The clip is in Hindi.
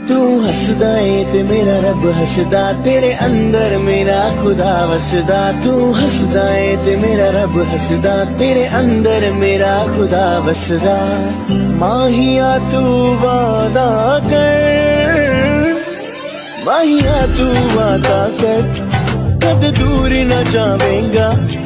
तू हसदा ए ते मेरा रब हसदा, तेरे अंदर मेरा खुदा वसदा। तू हसदा ए ते मेरा रब हसदा, तेरे अंदर मेरा खुदा वसदा। माहिया तू वादा कर, माहिया तू वादा कर, कद दूर न जावेगा।